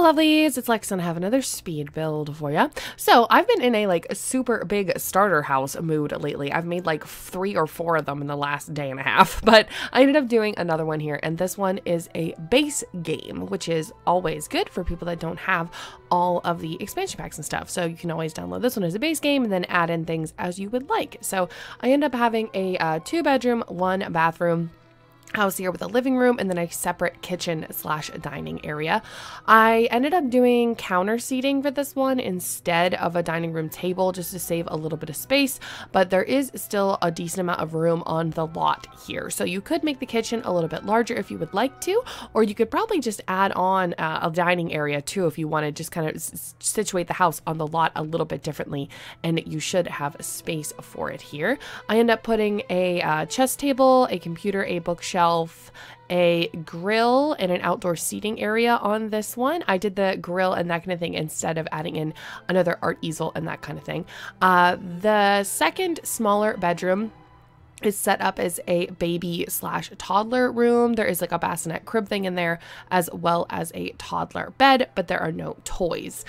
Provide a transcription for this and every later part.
lovelies, it's Lex and I have another speed build for you. So I've been in a like super big starter house mood lately. I've made like 3 or 4 of them in the last day and a half, but I ended up doing another one here, and this one is a base game, which is always good for people that don't have all of the expansion packs and stuff. So you can always download this one as a base game and then add in things as you would like. So I end up having a 2-bedroom, 1-bathroom house here with a living room and then a separate kitchen slash dining area. I ended up doing counter seating for this one instead of a dining room table just to save a little bit of space, but there is still a decent amount of room on the lot here. So you could make the kitchen a little bit larger if you would like to, or you could probably just add on a dining area too if you want to just kind of situate the house on the lot a little bit differently, and you should have space for it here. I end up putting a chess table, a computer, a bookshelf, a grill, and an outdoor seating area on this one. I did the grill and that kind of thing instead of adding in another art easel and that kind of thing. The second smaller bedroom is set up as a baby slash toddler room. There is like a bassinet crib thing in there, as well as a toddler bed, but there are no toys.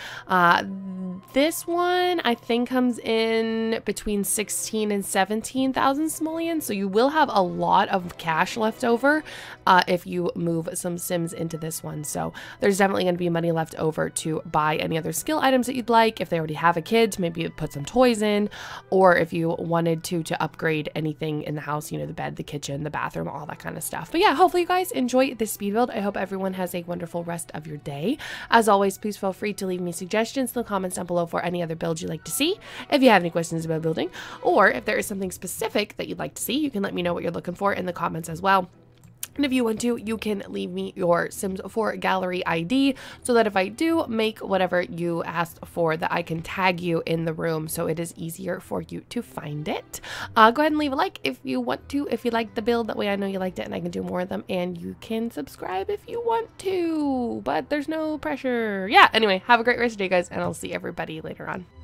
This one I think comes in between 16 and 17,000 simoleons, so you will have a lot of cash left over if you move some Sims into this one. So there's definitely going to be money left over to buy any other skill items that you'd like. If they already have a kid, maybe put some toys in, or if you wanted to upgrade anything in the house, you know, the bed, the kitchen, the bathroom, all that kind of stuff. But yeah, hopefully you guys enjoy this speed build. I hope everyone has a wonderful rest of your day. As always, please feel free to leave me suggestions in the comments down below for any other builds you'd like to see. If you have any questions about building, or if there is something specific that you'd like to see, you can let me know what you're looking for in the comments as well. And if you want to, you can leave me your Sims 4 gallery ID so that if I do make whatever you asked for, that I can tag you in the room so it is easier for you to find it. Go ahead and leave a like if you want to, if you like the build. That way I know you liked it and I can do more of them. And you can subscribe if you want to, but there's no pressure. Yeah, anyway, have a great rest of your day, guys, and I'll see everybody later on.